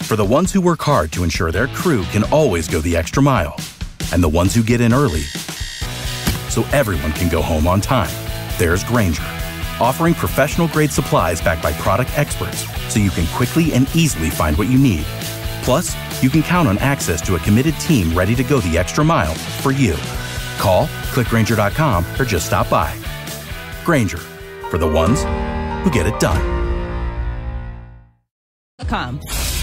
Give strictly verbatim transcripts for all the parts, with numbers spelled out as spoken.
For the ones who work hard to ensure their crew can always go the extra mile. And the ones who get in early so everyone can go home on time. There's Grainger, offering professional-grade supplies backed by product experts so you can quickly and easily find what you need. Plus, you can count on access to a committed team ready to go the extra mile for you. Call, click Grainger dot com, or just stop by. Grainger, for the ones who get it done. Com.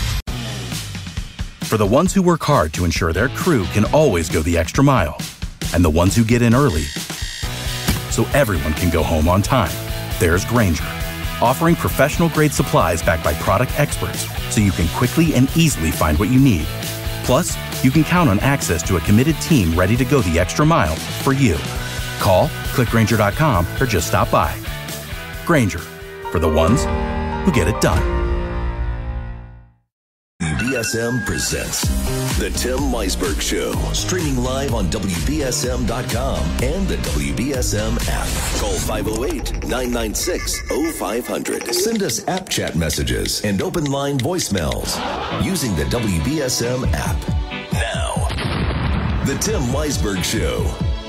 For the ones who work hard to ensure their crew can always go the extra mile. And the ones who get in early so everyone can go home on time. There's Grainger, offering professional-grade supplies backed by product experts so you can quickly and easily find what you need. Plus, you can count on access to a committed team ready to go the extra mile for you. Call, click Grainger dot com, or just stop by. Grainger, for the ones who get it done. W B S M presents The Tim Weisberg Show, streaming live on W B S M dot com and the W B S M app. Call five oh eight, nine nine six, oh five hundred. Send us app chat messages and open line voicemails using the W B S M app. Now, The Tim Weisberg Show.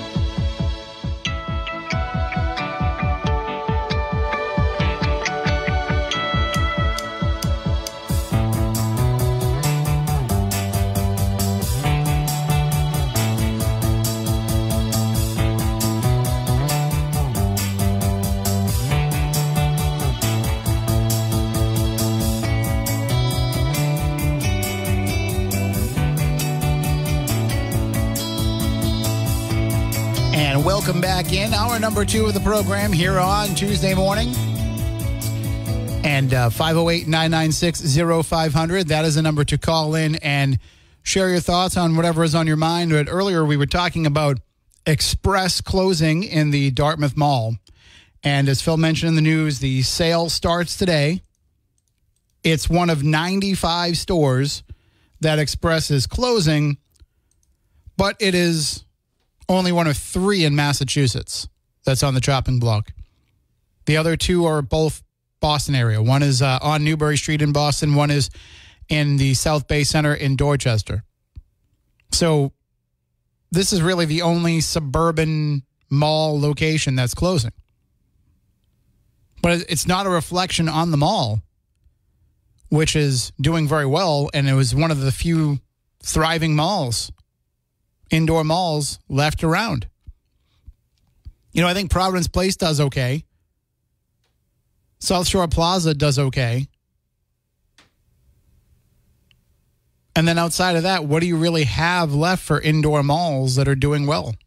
Welcome back in. Hour number two of the program here on Tuesday morning. And uh, five oh eight, nine nine six, oh five hundred. That is the number to call in and share your thoughts on whatever is on your mind. But earlier we were talking about Express closing in the Dartmouth Mall. And as Phil mentioned in the news, the sale starts today. It's one of ninety-five stores that Express is closing, but it is only one of three in Massachusetts that's on the chopping block. The other two are both Boston area. One is uh, on Newbury Street in Boston. One is in the South Bay Center in Dorchester. So this is really the only suburban mall location that's closing. But it's not a reflection on the mall, which is doing very well, and it was one of the few thriving malls, indoor malls left around. You know, I think Providence Place does okay. South Shore Plaza does okay. And then outside of that, what do you really have left for indoor malls that are doing well?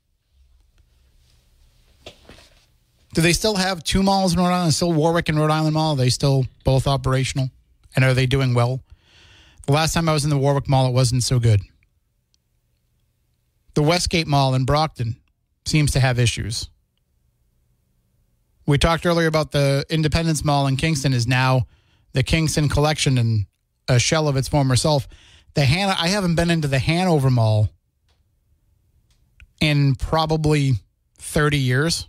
Do they still have two malls in Rhode Island? Still Warwick and Rhode Island Mall? Are they still both operational? And are they doing well? The last time I was in the Warwick Mall, it wasn't so good. The Westgate Mall in Brockton seems to have issues. We talked earlier about the Independence Mall in Kingston is now the Kingston Collection and a shell of its former self. The Han- I haven't been into the Hanover Mall in probably thirty years.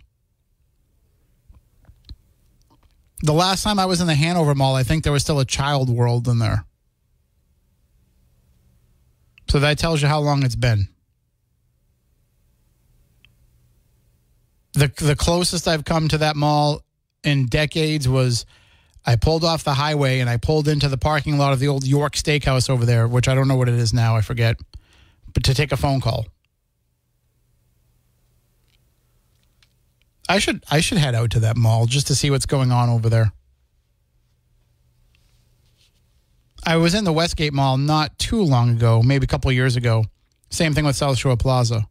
The last time I was in the Hanover Mall, I think there was still a Child World in there. So that tells you how long it's been. The the closest I've come to that mall in decades was I pulled off the highway and I pulled into the parking lot of the old York Steakhouse over there, which I don't know what it is now, I forget, but to take a phone call. I should I should head out to that mall just to see what's going on over there. I was in the Westgate Mall not too long ago, maybe a couple of years ago. Same thing with South Shore Plaza.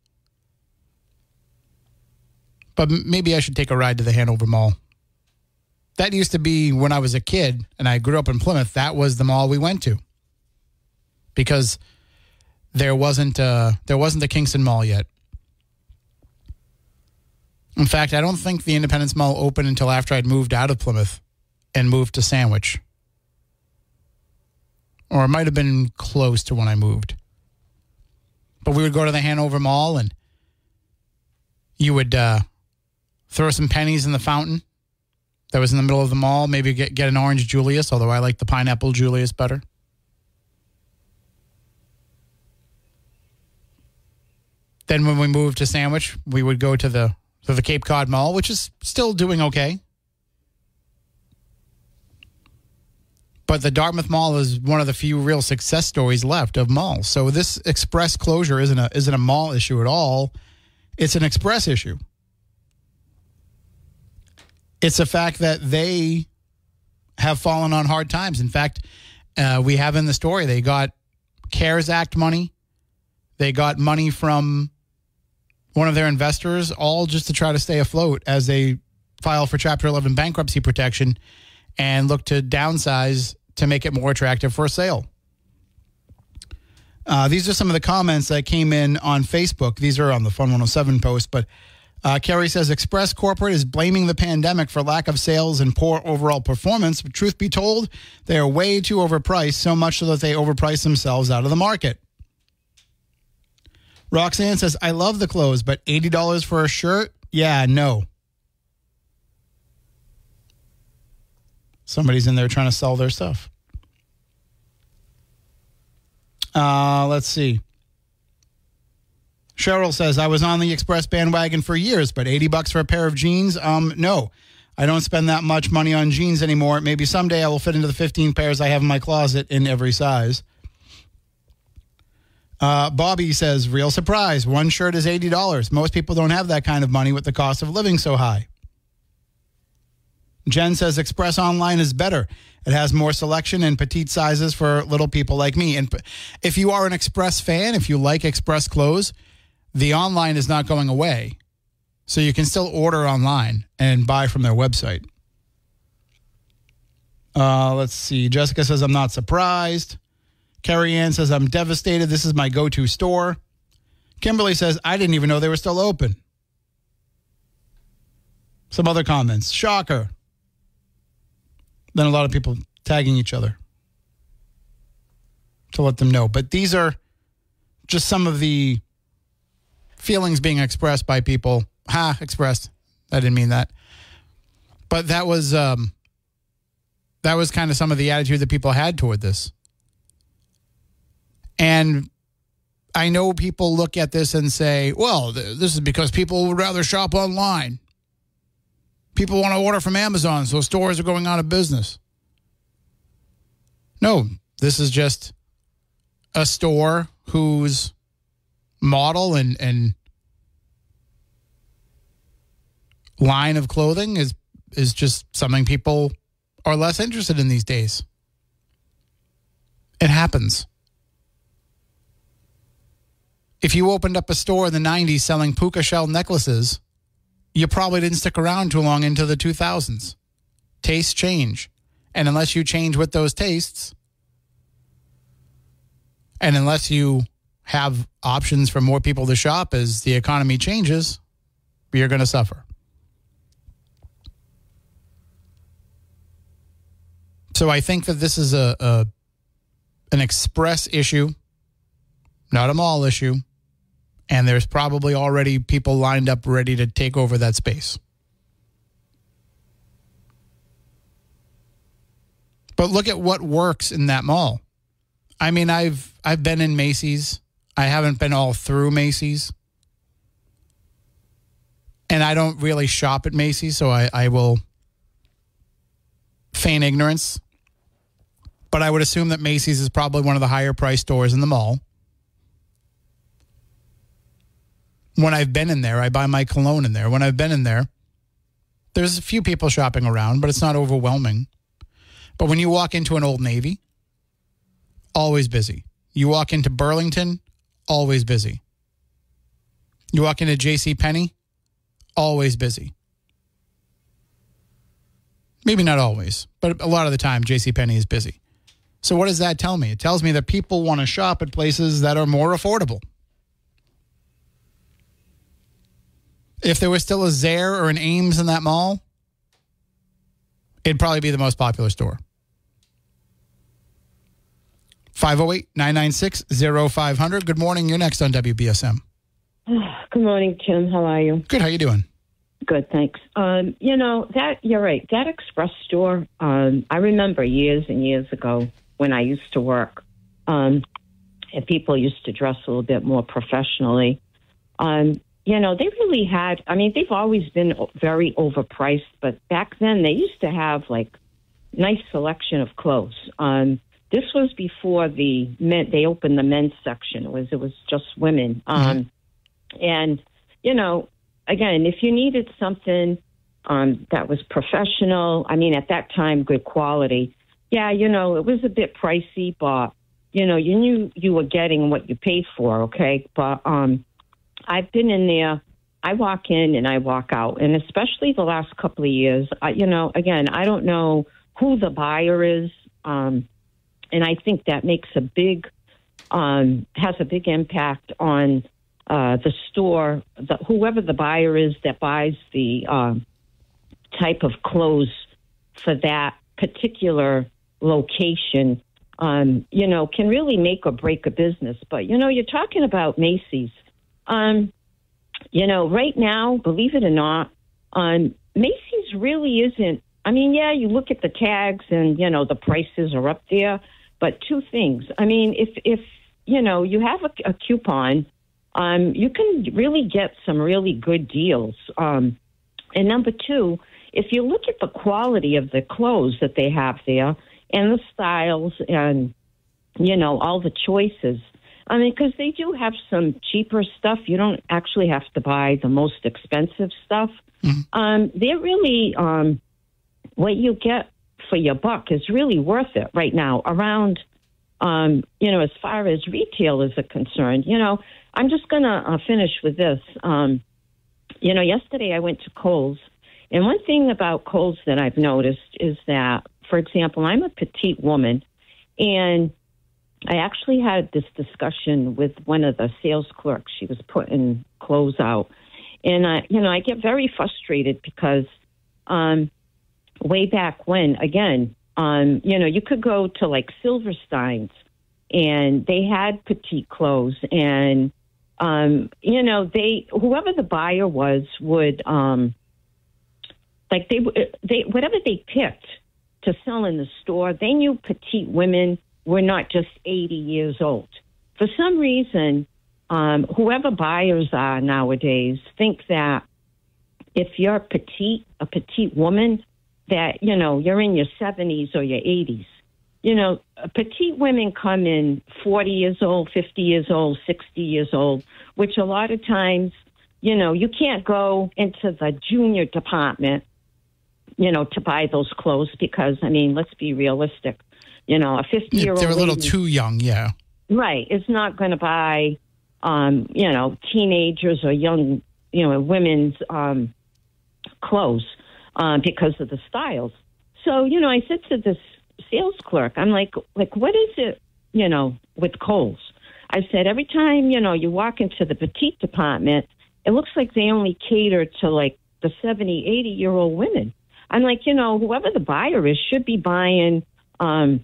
But maybe I should take a ride to the Hanover Mall. That used to be when I was a kid and I grew up in Plymouth. That was the mall we went to because there wasn't uh, there wasn't the Kingston Mall yet. In fact, I don't think the Independence Mall opened until after I'd moved out of Plymouth and moved to Sandwich. Or it might have been close to when I moved. But we would go to the Hanover Mall and you would uh, throw some pennies in the fountain that was in the middle of the mall. Maybe get, get an orange Julius, although I like the pineapple Julius better. Then when we moved to Sandwich, we would go to the to the Cape Cod Mall, which is still doing okay. But the Dartmouth Mall is one of the few real success stories left of malls. So this express closure isn't a isn't a mall issue at all. It's an express issue. It's the fact that they have fallen on hard times. In fact, uh, we have in the story, they got CARES Act money. They got money from one of their investors, all just to try to stay afloat as they file for Chapter eleven bankruptcy protection and look to downsize to make it more attractive for sale. Uh, these are some of the comments that came in on Facebook. These are on the Fun one oh seven post, but uh, Kerry says, Express Corporate is blaming the pandemic for lack of sales and poor overall performance. But truth be told, they are way too overpriced, so much so that they overprice themselves out of the market. Roxanne says, I love the clothes, but eighty dollars for a shirt? Yeah, no. Somebody's in there trying to sell their stuff. Uh, let's see. Cheryl says, I was on the Express bandwagon for years, but eighty bucks for a pair of jeans? Um, no. I don't spend that much money on jeans anymore. Maybe someday I will fit into the fifteen pairs I have in my closet in every size. Uh, Bobby says, real surprise. One shirt is eighty dollars. Most people don't have that kind of money with the cost of living so high. Jen says Express Online is better. It has more selection and petite sizes for little people like me. And if you are an Express fan, if you like Express clothes, the online is not going away. So you can still order online and buy from their website. Uh, let's see. Jessica says, I'm not surprised. Carrie Ann says, I'm devastated. This is my go-to store. Kimberly says, I didn't even know they were still open. Some other comments. Shocker. Then a lot of people tagging each other to let them know. But these are just some of the feelings being expressed by people. Ha, expressed. I didn't mean that. But that was um, that was kind of some of the attitude that people had toward this. And I know people look at this and say, well, th- this is because people would rather shop online. People want to order from Amazon, so stores are going out of business. No, this is just a store whose model and, and line of clothing is is just something people are less interested in these days. It happens. If you opened up a store in the nineties selling puka shell necklaces, you probably didn't stick around too long into the two thousands. Tastes change. And unless you change with those tastes, and unless you have options for more people to shop as the economy changes, you're going to suffer. So I think that this is a, a an express issue, not a mall issue. And there's probably already people lined up ready to take over that space. But look at what works in that mall. I mean, I've I've been in Macy's. I haven't been all through Macy's. And I don't really shop at Macy's, so I, I will feign ignorance. But I would assume that Macy's is probably one of the higher priced stores in the mall. When I've been in there, I buy my cologne in there. When I've been in there, there's a few people shopping around, but it's not overwhelming. But when you walk into an Old Navy, always busy. You walk into Burlington, always busy. You walk into JCPenney, always busy. Maybe not always, but a lot of the time, JCPenney is busy. So what does that tell me? It tells me that people want to shop at places that are more affordable. If there was still a Zare or an Ames in that mall, it'd probably be the most popular store. five oh eight, nine nine six, oh five hundred. Good morning. You're next on W B S M. Good morning, Tim. How are you? Good. How you doing? Good, thanks. Um, you know, that you're right. That Express store, um, I remember years and years ago when I used to work, um, and people used to dress a little bit more professionally. Um, you know, they really had, I mean, they've always been very overpriced, but back then they used to have like nice selection of clothes. Um, this was before the men, they opened the men's section. It was, it was just women. Um, mm-hmm. And, you know, again, if you needed something um, that was professional, I mean, at that time, good quality. Yeah, you know, it was a bit pricey, but, you know, you knew you were getting what you paid for, okay? But um, I've been in there. I walk in and I walk out. And especially the last couple of years, I, you know, again, I don't know who the buyer is. Um, and I think that makes a big, um, has a big impact on uh, the store, the, whoever the buyer is that buys the uh, type of clothes for that particular location, um, you know, can really make or break a business. But, you know, you're talking about Macy's. Um, you know, right now, believe it or not, um, Macy's really isn't, I mean, yeah, you look at the tags and, you know, the prices are up there. But two things. I mean, if, if you know, you have a, a coupon, um, you can really get some really good deals. Um, and number two, if you look at the quality of the clothes that they have there and the styles and, you know, all the choices, I mean, because they do have some cheaper stuff. You don't actually have to buy the most expensive stuff. Mm-hmm. Um, they're really, um, what you get for your buck is really worth it right now around, um, you know, as far as retailers are concerned. You know, I'm just going to uh, finish with this. Um, you know, yesterday I went to Kohl's, and one thing about Kohl's that I've noticed is that, for example, I'm a petite woman, and I actually had this discussion with one of the sales clerks. She was putting clothes out. And, I, you know, I get very frustrated because um, way back when, again, um, you know, you could go to like Silverstein's and they had petite clothes. And, um, you know, they, whoever the buyer was would, um, like they, they, whatever they picked to sell in the store, they knew petite women were not just eighty years old. For some reason, um, whoever buyers are nowadays think that if you're petite, a petite woman, that, you know, you're in your seventies or your eighties. You know, petite women come in forty years old, fifty years old, sixty years old, which a lot of times, you know, you can't go into the junior department, you know, to buy those clothes because, I mean, let's be realistic. You know, a fifty-year-old They're a little lady, too young, yeah. Right. Is not going to buy, um, you know, teenagers or young, you know, women's um, clothes uh, because of the styles. So, you know, I said to this sales clerk, I'm like, like, what is it, you know, with Kohl's? I said, every time, you know, you walk into the petite department, it looks like they only cater to, like, the seventy, eighty-year-old women. I'm like, you know, whoever the buyer is should be buying um,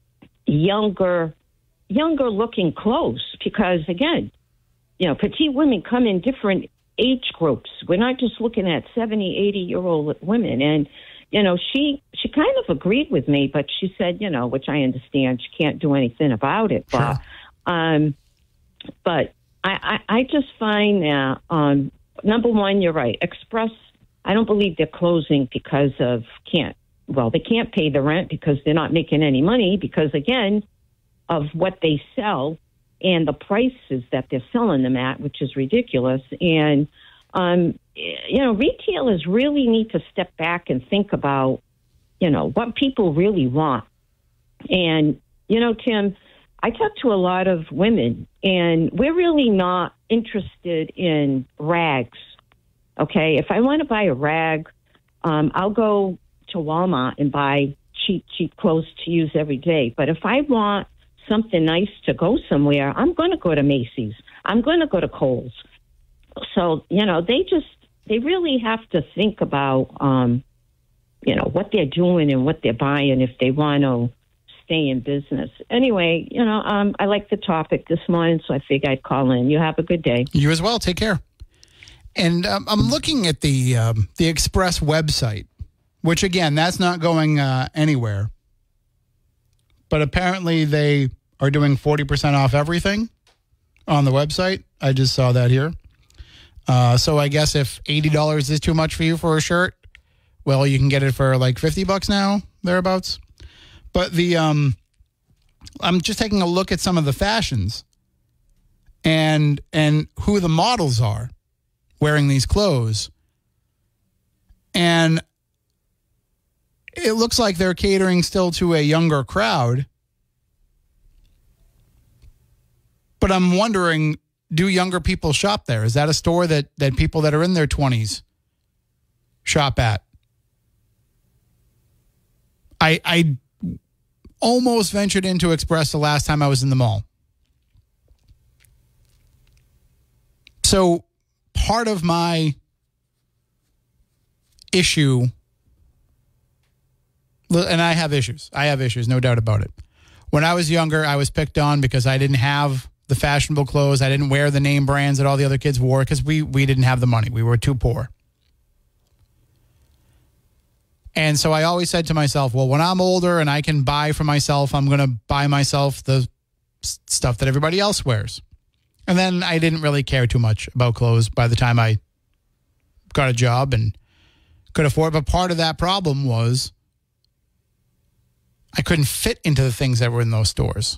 younger, younger looking clothes because, again, you know, petite women come in different age groups. We're not just looking at seventy, eighty-year-old women. And, you know, she she kind of agreed with me, but she said, you know, which I understand, she can't do anything about it. But, sure. um, but I, I, I just find that, um, number one, you're right, Express, I don't believe they're closing because of can't, well, they can't pay the rent because they're not making any money because, again, of what they sell and the prices that they're selling them at, which is ridiculous. And, um, you know, retailers really need to step back and think about, you know, what people really want. And, you know, Tim, I talk to a lot of women, and we're really not interested in rags. Okay, if I want to buy a rag, um, I'll go to Walmart and buy cheap, cheap clothes to use every day. But if I want something nice to go somewhere, I'm going to go to Macy's. I'm going to go to Kohl's. So, you know, they just, they really have to think about, um, you know, what they're doing and what they're buying if they want to stay in business. Anyway, you know, um, I like the topic this morning, so I figured I'd call in. You have a good day. You as well. Take care. And um, I'm looking at the um, the Express website, which, again, that's not going uh, anywhere. But apparently they are doing forty percent off everything on the website. I just saw that here. Uh, so I guess if eighty dollars is too much for you for a shirt, well, you can get it for like fifty bucks now, thereabouts. But the um, I'm just taking a look at some of the fashions and and who the models are wearing these clothes. And it looks like they're catering still to a younger crowd. But I'm wondering, do younger people shop there? Is that a store that, that people that are in their twenties shop at? I I almost ventured into Express the last time I was in the mall. So part of my issue, and I have issues. I have issues, no doubt about it. When I was younger, I was picked on because I didn't have the fashionable clothes. I didn't wear the name brands that all the other kids wore because we, we didn't have the money. We were too poor. And so I always said to myself, well, when I'm older and I can buy for myself, I'm going to buy myself the stuff that everybody else wears. And then I didn't really care too much about clothes by the time I got a job and could afford. But part of that problem was I couldn't fit into the things that were in those stores.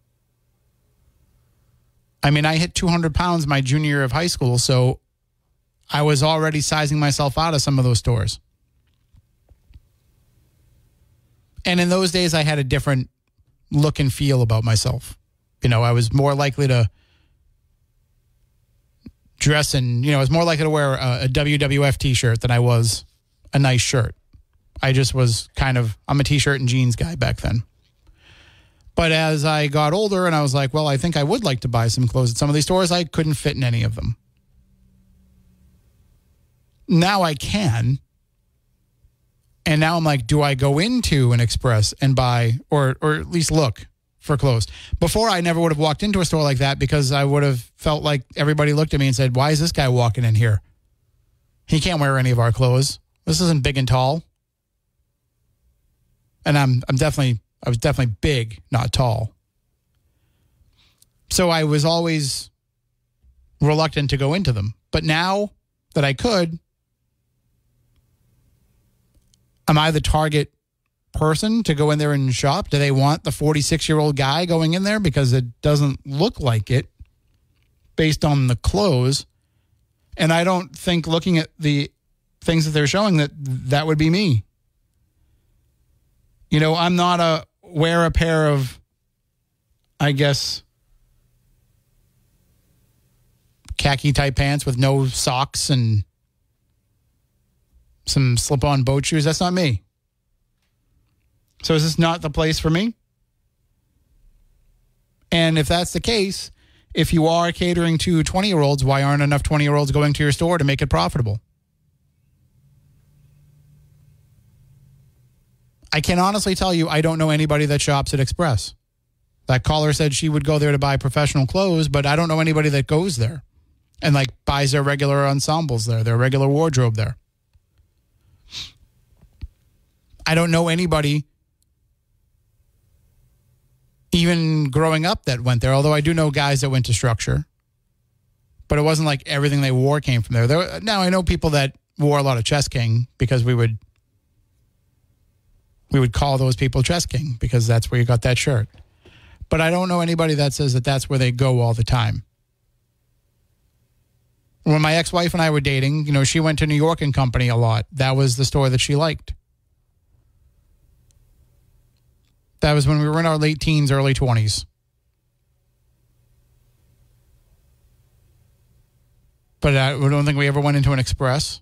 I mean, I hit two hundred pounds my junior year of high school, so I was already sizing myself out of some of those stores. And in those days, I had a different look and feel about myself. You know, I was more likely to dress in, you know, I was more likely to wear a, a W W F t-shirt than I was a nice shirt. I just was kind of, I'm a t-shirt and jeans guy back then. But as I got older and I was like, well, I think I would like to buy some clothes at some of these stores, I couldn't fit in any of them. Now I can. And now I'm like, do I go into an Express and buy, or or at least look for clothes? Before, I never would have walked into a store like that because I would have felt like everybody looked at me and said, why is this guy walking in here? He can't wear any of our clothes. This isn't big and tall. And I'm I'm definitely, I was definitely big, not tall. So I was always reluctant to go into them. But now that I could, am I the target person to go in there and shop? Do they want the forty-six-year-old guy going in there? Because it doesn't look like it based on the clothes. And I don't think, looking at the things that they're showing, that that would be me. You know, I'm not a wear a pair of, I guess, khaki-type pants with no socks and some slip-on boat shoes. That's not me. So is this not the place for me? And if that's the case, if you are catering to twenty-year-olds, why aren't enough twenty-year-olds going to your store to make it profitable? I can honestly tell you, I don't know anybody that shops at Express. That caller said she would go there to buy professional clothes, but I don't know anybody that goes there and like buys their regular ensembles there, their regular wardrobe there. I don't know anybody, even growing up, that went there, although I do know guys that went to Structure. But it wasn't like everything they wore came from there. there now, I know people that wore a lot of Chess King because we would we would call those people Chess King because that's where you got that shirt. But I don't know anybody that says that that's where they go all the time. When my ex-wife and I were dating, you know, she went to New York and Company a lot. That was the store that she liked. That was when we were in our late teens, early twenties. But I don't think we ever went into an Express.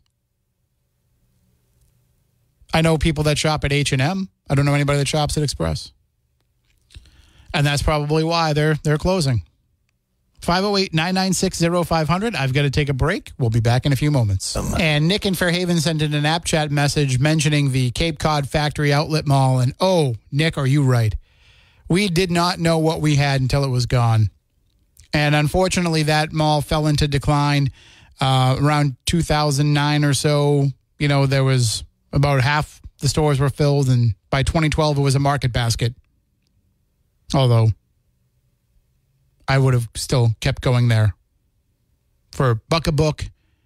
I know people that shop at H and M. I don't know anybody that shops at Express. And that's probably why they're they're closing. five oh eight, nine nine six, oh five hundred. I've got to take a break. We'll be back in a few moments. And Nick in Fairhaven sent in an app chat message mentioning the Cape Cod Factory Outlet Mall. And, oh, Nick, are you right? We did not know what we had until it was gone. And unfortunately, that mall fell into decline uh, around two thousand nine or so. You know, there was about half the stores were filled. And by twenty twelve, it was a market basket. Although I would have still kept going there for a buck a book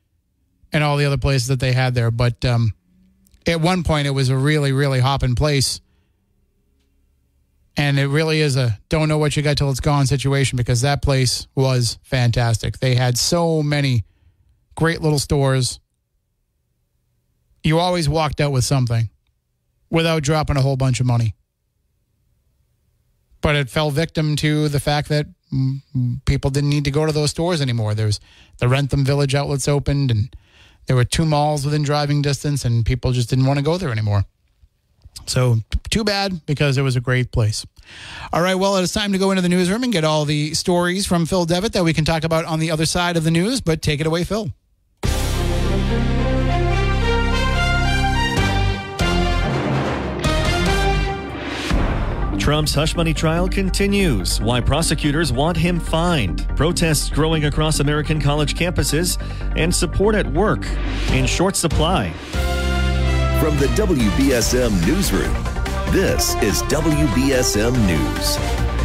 and all the other places that they had there. But um, at one point, it was a really, really hopping place. And it really is a don't know what you got till it's gone situation, because that place was fantastic. They had so many great little stores. You always walked out with something without dropping a whole bunch of money. But it fell victim to the fact that people didn't need to go to those stores anymore. There's the Rentham Village outlets opened, and there were two malls within driving distance, and people just didn't want to go there anymore. So too bad, because it was a great place. All right, well, it's time to go into the newsroom and get all the stories from Phil Devitt that we can talk about on the other side of the news. But take it away, Phil. Trump's hush money trial continues. Why prosecutors want him fined. Protests growing across American college campuses, and support at work in short supply. From the W B S M Newsroom, this is W B S M News.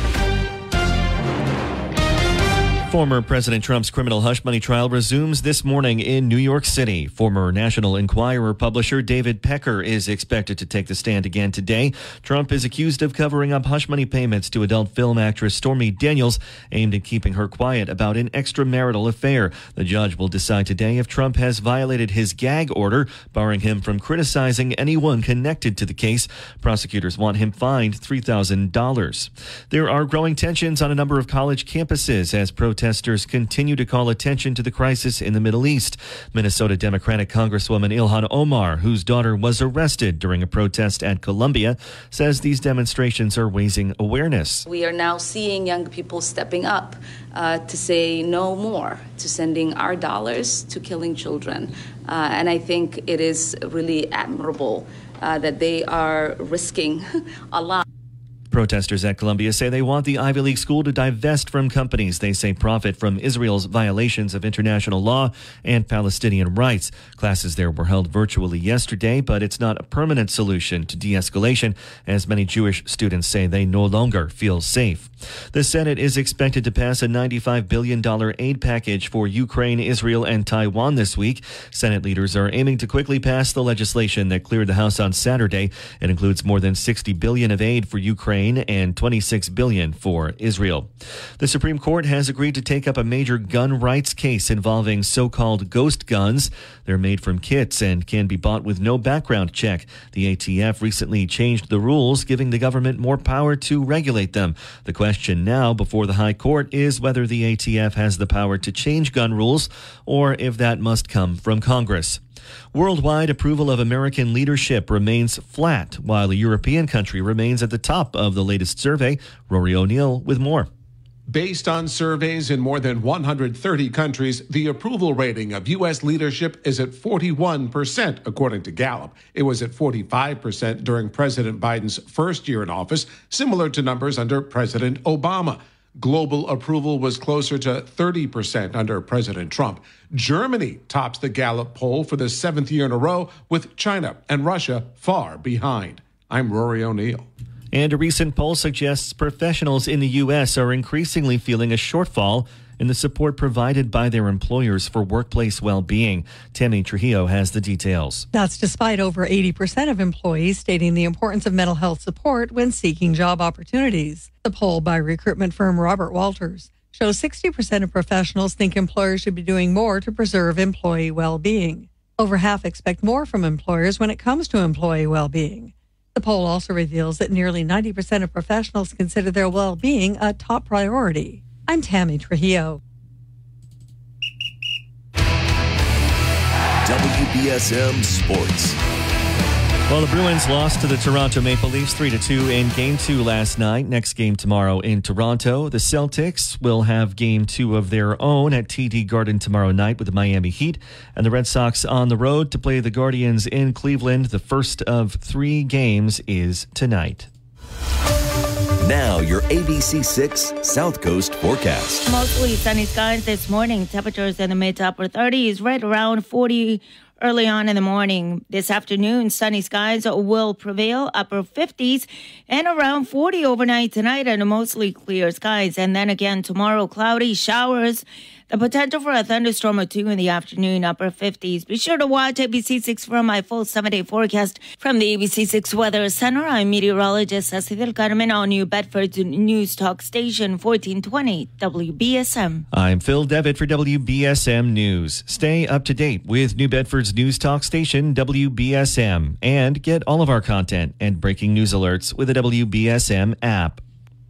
Former President Trump's criminal hush money trial resumes this morning in New York City. Former National Enquirer publisher David Pecker is expected to take the stand again today. Trump is accused of covering up hush money payments to adult film actress Stormy Daniels, aimed at keeping her quiet about an extramarital affair. The judge will decide today if Trump has violated his gag order, barring him from criticizing anyone connected to the case. Prosecutors want him fined three thousand dollars. There are growing tensions on a number of college campuses as protesters Protesters continue to call attention to the crisis in the Middle East. Minnesota Democratic Congresswoman Ilhan Omar, whose daughter was arrested during a protest at Columbia, says these demonstrations are raising awareness. We are now seeing young people stepping up uh, to say no more to sending our dollars to killing children. Uh, and I think it is really admirable uh, that they are risking a lot. Protesters at Columbia say they want the Ivy League school to divest from companies they say profit from Israel's violations of international law and Palestinian rights. Classes there were held virtually yesterday, but it's not a permanent solution to de-escalation, as many Jewish students say they no longer feel safe. The Senate is expected to pass a ninety-five billion dollars aid package for Ukraine, Israel, and Taiwan this week. Senate leaders are aiming to quickly pass the legislation that cleared the House on Saturday. It includes more than sixty billion dollars of aid for Ukraine and twenty-six billion dollars for Israel. The Supreme Court has agreed to take up a major gun rights case involving so-called ghost guns. They're made from kits and can be bought with no background check. The A T F recently changed the rules, giving the government more power to regulate them. The question now before the High Court is whether the A T F has the power to change gun rules, or if that must come from Congress. Worldwide approval of American leadership remains flat, while a European country remains at the top of the latest survey. Rory O'Neill with more. Based on surveys in more than one hundred thirty countries, the approval rating of U S leadership is at forty-one percent, according to Gallup. It was at forty-five percent during President Biden's first year in office, similar to numbers under President Obama. Global approval was closer to thirty percent under President Trump. Germany tops the Gallup poll for the seventh year in a row, with China and Russia far behind. I'm Rory O'Neill. And a recent poll suggests professionals in the U S are increasingly feeling a shortfall in the support provided by their employers for workplace well-being. Tammy Trujillo has the details. That's despite over eighty percent of employees stating the importance of mental health support when seeking job opportunities. The poll by recruitment firm Robert Walters shows sixty percent of professionals think employers should be doing more to preserve employee well-being. Over half expect more from employers when it comes to employee well-being. The poll also reveals that nearly ninety percent of professionals consider their well-being a top priority. I'm Tammy Trujillo. W B S M Sports. Well, the Bruins lost to the Toronto Maple Leafs three to two in Game two last night. Next game tomorrow in Toronto. The Celtics will have Game two of their own at T D Garden tomorrow night with the Miami Heat. And the Red Sox on the road to play the Guardians in Cleveland. The first of three games is tonight. Now, your A B C six South Coast forecast. Mostly sunny skies this morning. Temperatures in the mid to upper thirties, right around forty early on in the morning. This afternoon, sunny skies will prevail, upper fifties, and around forty overnight tonight under mostly clear skies. And then again tomorrow, cloudy showers. The potential for a thunderstorm or two in the afternoon, upper fifties. Be sure to watch A B C six for my full seven-day forecast. From the A B C six Weather Center, I'm meteorologist Ceci del Carmen on New Bedford's News Talk Station, fourteen twenty W B S M. I'm Phil Devitt for W B S M News. Stay up to date with New Bedford's News Talk Station, W B S M, and get all of our content and breaking news alerts with the W B S M app.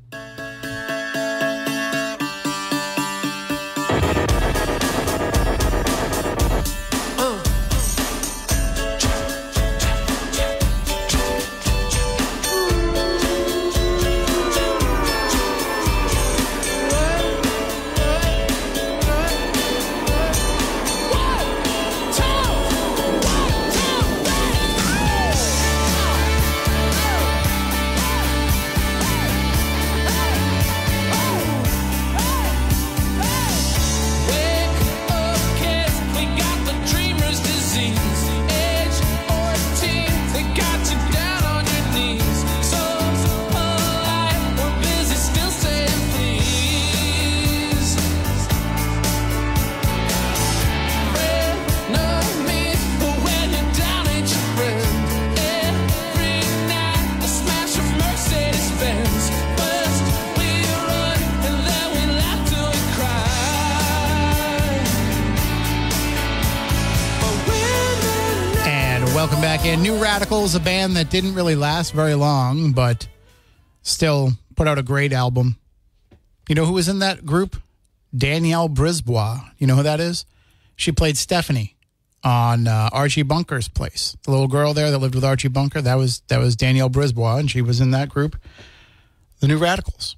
Welcome back in. New Radicals, a band that didn't really last very long, but still put out a great album. You know who was in that group? Danielle Brisbois. You know who that is? She played Stephanie on uh, Archie Bunker's Place. The little girl there that lived with Archie Bunker, that was that was Danielle Brisbois, and she was in that group, the New Radicals.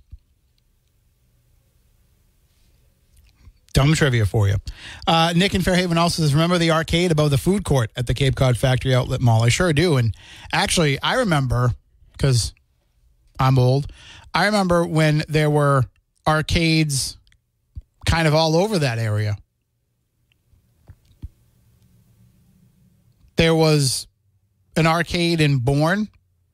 Dumb trivia for you. Uh, Nick in Fairhaven also says, remember the arcade above the food court at the Cape Cod Factory Outlet Mall? I sure do. And actually, I remember, because I'm old, I remember when there were arcades kind of all over that area. There was an arcade in Bourne.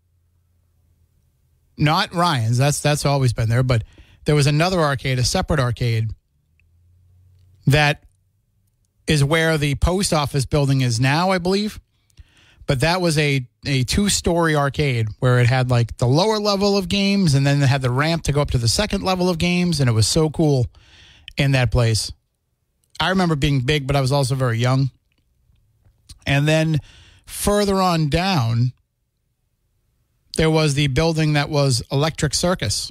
Not Ryan's. That's, that's always been there. But there was another arcade, a separate arcade, that is where the post office building is now, I believe. But that was a, a two-story arcade where it had like the lower level of games, and then it had the ramp to go up to the second level of games, and it was so cool in that place. I remember being big, but I was also very young. And then further on down, there was the building that was Electric Circus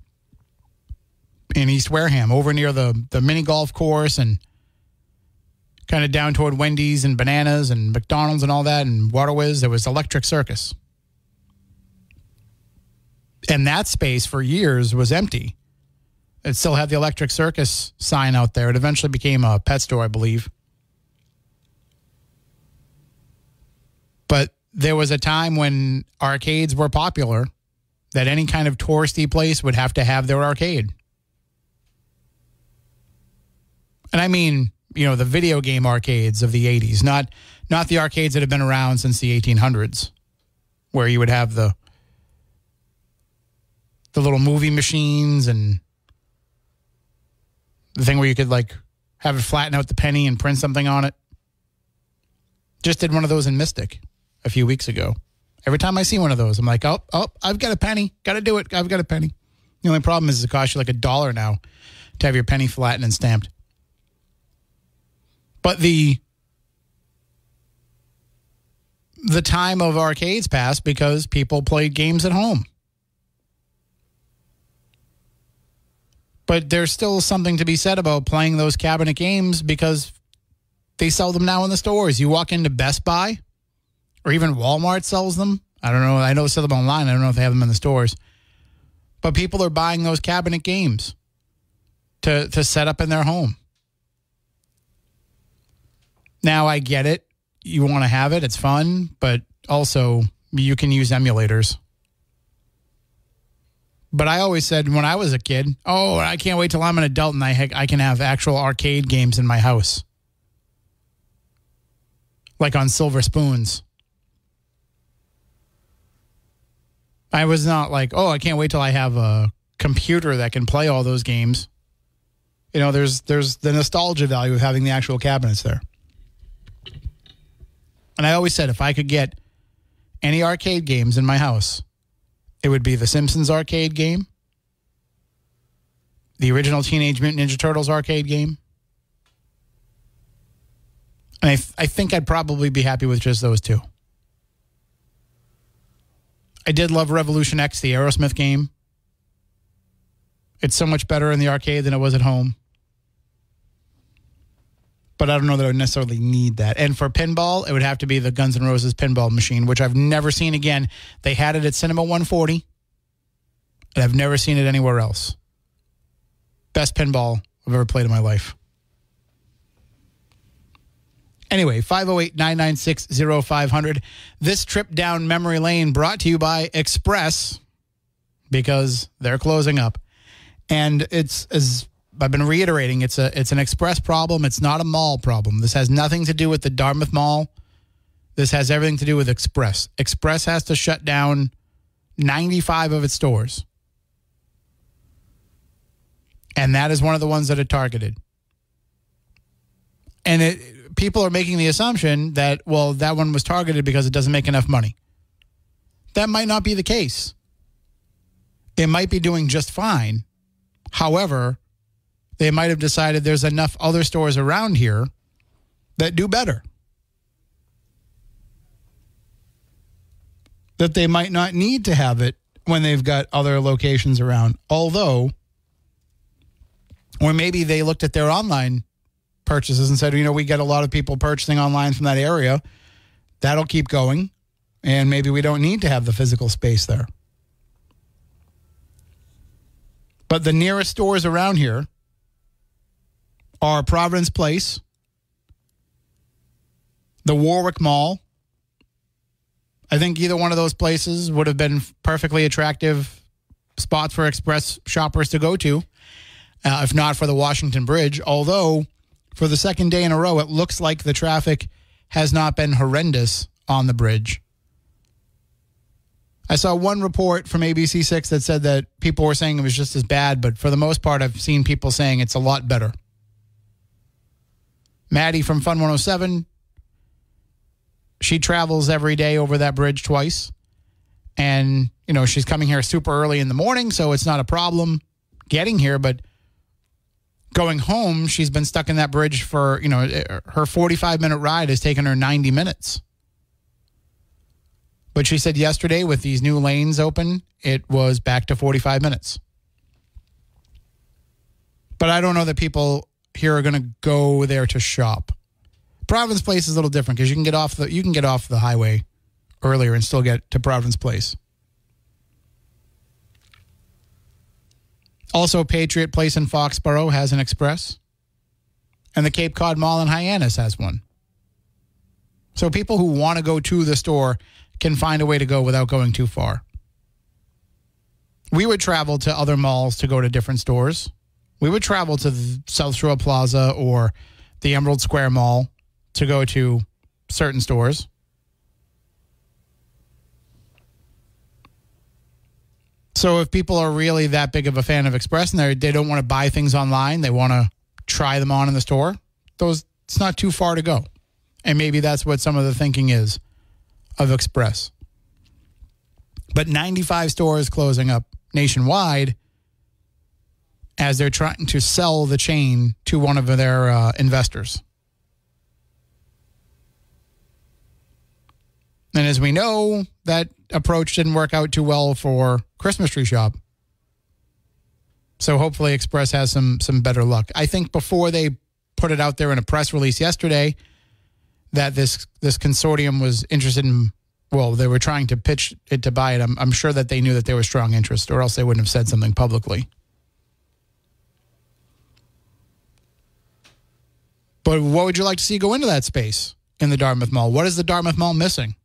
in East Wareham, over near the, the mini golf course and kind of down toward Wendy's and Bananas and McDonald's and all that and Waterways. There was Electric Circus. And that space for years was empty. It still had the Electric Circus sign out there. It eventually became a pet store, I believe. But there was a time when arcades were popular, that any kind of touristy place would have to have their arcade. And I mean, you know, the video game arcades of the eighties, not not the arcades that have been around since the eighteen hundreds, where you would have the the little movie machines and the thing where you could, like, have it flatten out the penny and print something on it. Just did one of those in Mystic a few weeks ago. Every time I see one of those, I'm like, oh, oh, I've got a penny. Got to do it. I've got a penny. The only problem is it costs you like a dollar now to have your penny flattened and stamped. But the the time of arcades passed because people played games at home. But there's still something to be said about playing those cabinet games because they sell them now in the stores. You walk into Best Buy or even Walmart sells them. I don't know. I know they sell them online. I don't know if they have them in the stores. But people are buying those cabinet games to, to set up in their home. Now, I get it. You want to have it. It's fun. But also, you can use emulators. But I always said when I was a kid, oh, I can't wait till I'm an adult and I, I can have actual arcade games in my house. like on silver spoons. I was not like, oh, I can't wait till I have a computer that can play all those games. You know, there's there's the nostalgia value of having the actual cabinets there. And I always said if I could get any arcade games in my house, it would be the Simpsons arcade game, the original Teenage Mutant Ninja Turtles arcade game. And I, th- I think I'd probably be happy with just those two. I did love Revolution X, the Aerosmith game. It's so much better in the arcade than it was at home. But I don't know that I would necessarily need that. And for pinball, it would have to be the Guns N' Roses pinball machine, which I've never seen again. They had it at Cinema one forty, and I've never seen it anywhere else. Best pinball I've ever played in my life. Anyway, five oh eight, nine nine six, oh five hundred. This trip down memory lane brought to you by Express, because they're closing up. And it's, as I've been reiterating, it's a it's an Express problem. It's not a mall problem. This has nothing to do with the Dartmouth Mall. This has everything to do with Express. Express has to shut down ninety-five of its stores. And that is one of the ones that are targeted. And it, people are making the assumption that, well, that one was targeted because it doesn't make enough money. That might not be the case. It might be doing just fine. However, they might have decided there's enough other stores around here that do better, that they might not need to have it when they've got other locations around. Although, or maybe they looked at their online purchases and said, you know, we get a lot of people purchasing online from that area. That'll keep going. And maybe we don't need to have the physical space there. But the nearest stores around here are Providence Place, the Warwick Mall. I think either one of those places would have been perfectly attractive spots for Express shoppers to go to, uh, if not for the Washington Bridge. Although, for the second day in a row, it looks like the traffic has not been horrendous on the bridge. I saw one report from A B C six that said that people were saying it was just as bad, but for the most part, I've seen people saying it's a lot better. Maddie from Fun one oh seven, she travels every day over that bridge twice. And, you know, she's coming here super early in the morning, so it's not a problem getting here. But going home, she's been stuck in that bridge for, you know, her forty-five minute ride has taken her ninety minutes. But she said yesterday, with these new lanes open, it was back to forty-five minutes. But I don't know that people here are going to go there to shop. Providence Place is a little different because you can get off the you can get off the highway earlier and still get to Providence Place. Also, Patriot Place in Foxborough has an Express, and the Cape Cod Mall in Hyannis has one. So people who want to go to the store can find a way to go without going too far. We would travel to other malls to go to different stores. We would travel to the South Shore Plaza or the Emerald Square Mall to go to certain stores. So if people are really that big of a fan of Express and they they don't want to buy things online, they want to try them on in the store, those it's not too far to go. And maybe that's what some of the thinking is of Express. But ninety-five stores closing up nationwide as they're trying to sell the chain to one of their uh, investors. And as we know, that approach didn't work out too well for Christmas Tree Shop. So hopefully Express has some some better luck. I think before they put it out there in a press release yesterday that this this consortium was interested in, well, they were trying to pitch it to buy it. I'm, I'm sure that they knew that there was strong interest, or else they wouldn't have said something publicly. But what would you like to see go into that space in the Dartmouth Mall? What is the Dartmouth Mall missing?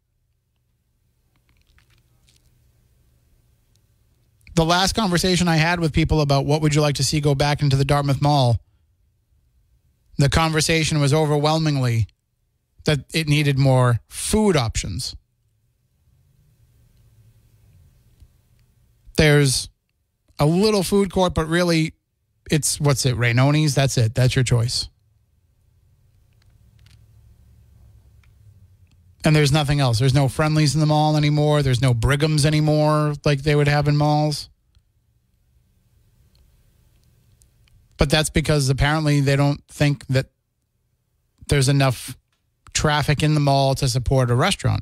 The last conversation I had with people about what would you like to see go back into the Dartmouth Mall, the conversation was overwhelmingly that it needed more food options. There's a little food court, but really it's, what's it, Rainoni's? That's it. That's your choice. And there's nothing else. There's no Friendlies in the mall anymore. There's no Brigham's anymore like they would have in malls. But that's because apparently they don't think that there's enough traffic in the mall to support a restaurant.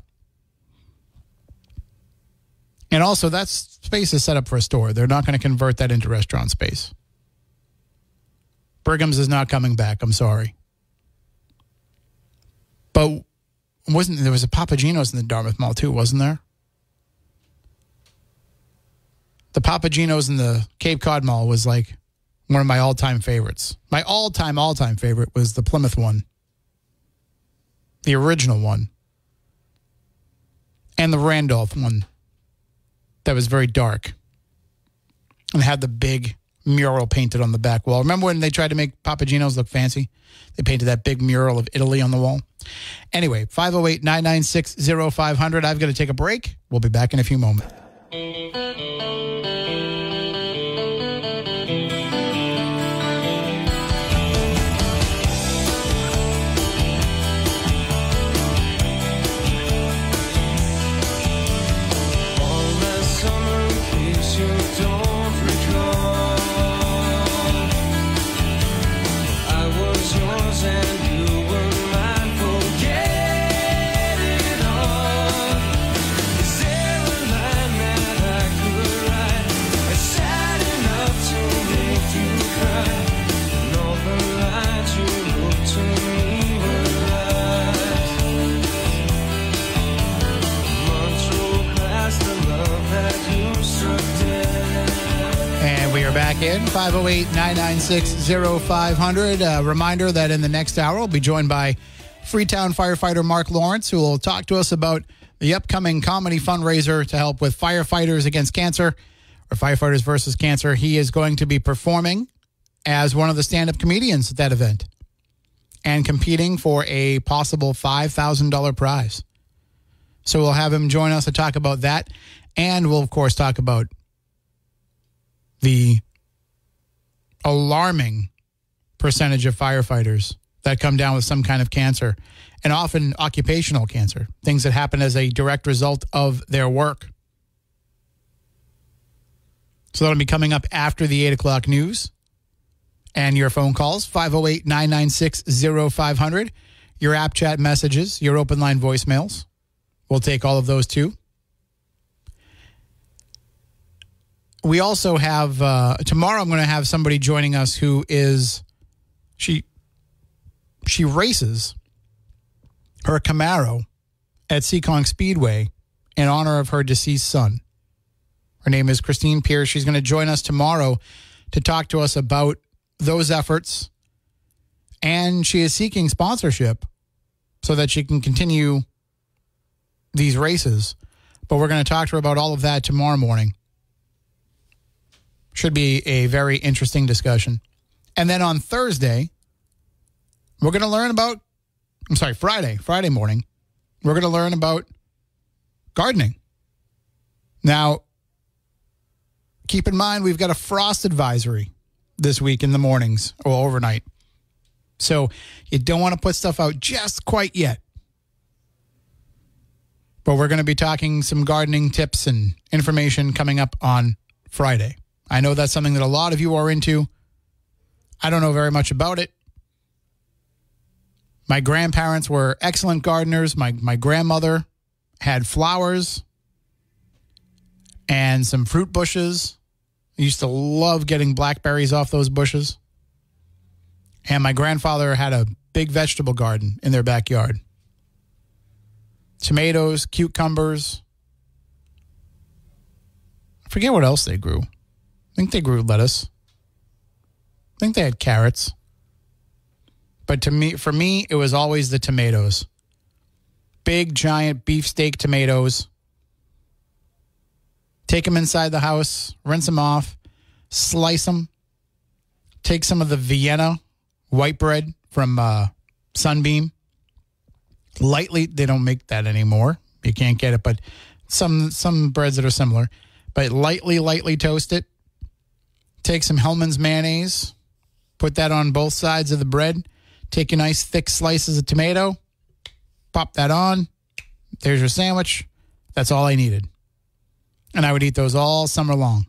And also, that space is set up for a store. They're not going to convert that into restaurant space. Brigham's is not coming back. I'm sorry. But wasn't there was a Papagino's in the Dartmouth Mall too, wasn't there? The Papagino's in the Cape Cod Mall was like one of my all-time favorites. My all-time, all-time favorite was the Plymouth one. The original one. And the Randolph one. That was very dark. And had the big mural painted on the back wall. Remember when they tried to make Papagino's look fancy? They painted that big mural of Italy on the wall. Anyway, five oh eight, nine nine six, oh five hundred. I've got to take a break. We'll be back in a few moments. Back in five oh eight, nine nine six, oh five hundred. A reminder that in the next hour we'll be joined by Freetown firefighter Mark Lawrence, who will talk to us about the upcoming comedy fundraiser to help with firefighters against cancer, or firefighters versus cancer. He is going to be performing as one of the stand-up comedians at that event and competing for a possible five thousand dollars prize. So we'll have him join us to talk about that, and we'll, of course, talk about the alarming percentage of firefighters that come down with some kind of cancer, and often occupational cancer, things that happen as a direct result of their work. So that'll be coming up after the eight o'clock news. And your phone calls, five oh eight, nine nine six, oh five hundred. Your app chat messages, your open line voicemails. We'll take all of those too. We also have, uh, tomorrow I'm going to have somebody joining us who is, she she races her Camaro at Seekonk Speedway in honor of her deceased son. Her name is Christine Pierce. She's going to join us tomorrow to talk to us about those efforts. And she is seeking sponsorship so that she can continue these races. But we're going to talk to her about all of that tomorrow morning. Should be a very interesting discussion. And then on Thursday, we're going to learn about, I'm sorry, Friday, Friday morning, we're going to learn about gardening. Now, keep in mind, we've got a frost advisory this week in the mornings or overnight. So you don't want to put stuff out just quite yet. But we're going to be talking some gardening tips and information coming up on Friday. I know that's something that a lot of you are into. I don't know very much about it. My grandparents were excellent gardeners. My my grandmother had flowers and some fruit bushes. I used to love getting blackberries off those bushes. And my grandfather had a big vegetable garden in their backyard. Tomatoes, cucumbers. I forget what else they grew. I think they grew lettuce. I think they had carrots. But to me, for me, it was always the tomatoes. Big, giant beefsteak tomatoes. Take them inside the house, rinse them off, slice them. Take some of the Vienna white bread from uh, Sunbeam. Lightly, they don't make that anymore. You can't get it, but some some breads that are similar. But lightly, lightly toast it. Take some Hellmann's mayonnaise. Put that on both sides of the bread. Take your nice thick slices of tomato. Pop that on. There's your sandwich. That's all I needed. And I would eat those all summer long.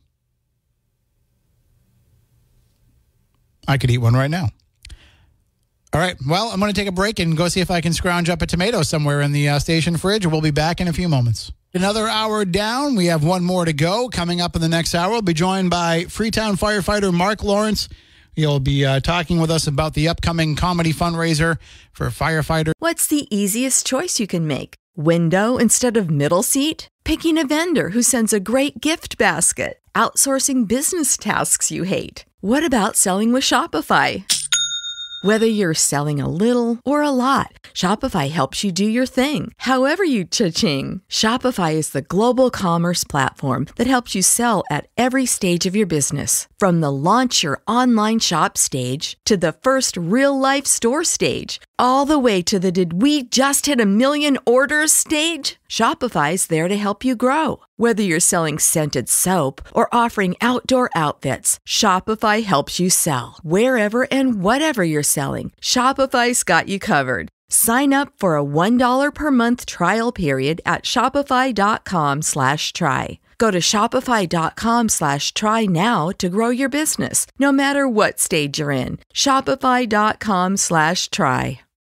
I could eat one right now. All right. Well, I'm going to take a break and go see if I can scrounge up a tomato somewhere in the uh, station fridge. We'll be back in a few moments. Another hour down. We have one more to go. Coming up in the next hour, we'll be joined by Freetown firefighter Mark Lawrence. He'll be uh, talking with us about the upcoming comedy fundraiser for firefighters. What's the easiest choice you can make? Window instead of middle seat? Picking a vendor who sends a great gift basket? Outsourcing business tasks you hate? What about selling with Shopify? Whether you're selling a little or a lot, Shopify helps you do your thing, however you cha-ching. Shopify is the global commerce platform that helps you sell at every stage of your business. From the launch your online shop stage to the first real-life store stage, all the way to the did we just hit a million orders stage. Shopify's there to help you grow. Whether you're selling scented soap or offering outdoor outfits, Shopify helps you sell. Wherever and whatever you're selling, Shopify's got you covered. Sign up for a one dollar per month trial period at shopify.com slash try. Go to shopify.com slash try now to grow your business, no matter what stage you're in. Shopify.com slash try.